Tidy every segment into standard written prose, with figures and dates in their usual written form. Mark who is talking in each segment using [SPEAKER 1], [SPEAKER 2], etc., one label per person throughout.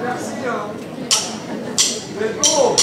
[SPEAKER 1] Merci, hein. Vous êtes beau.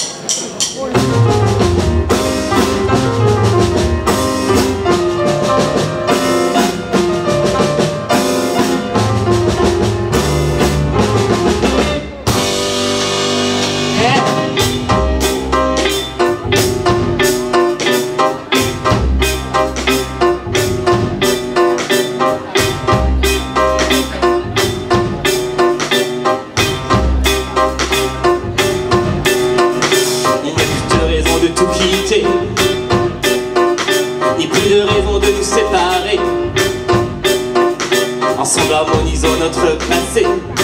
[SPEAKER 2] Ni plus de raison de nous séparer. Ensemble harmonisons notre passé,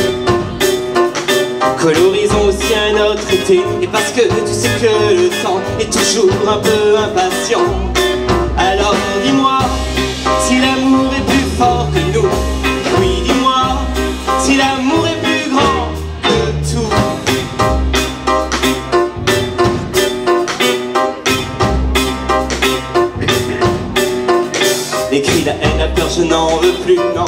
[SPEAKER 2] colorisons aussi un autre été. Et parce que tu sais que le temps est toujours un peu impatient, alors dis-moi si l'amour est plus fort que nous. Oui, dis-moi si l'amour est plus grand que tout. Les cris, la haine, la peur, je n'en veux plus, non.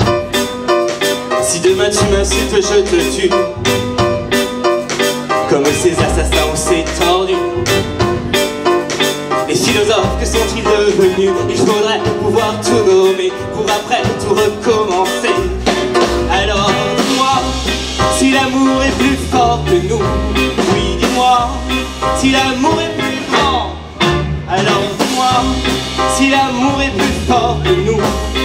[SPEAKER 2] Si demain tu m'insultes, je te tue, comme ces assassins ou ces tordus. Les philosophes, que sont-ils devenus? Il faudrait pouvoir tout nommer pour après tout recommencer. Alors dis-moi si l'amour est plus fort que nous. Oui, dis-moi si l'amour est plus grand. Alors dis-moi si l'amour est plus fort que nous.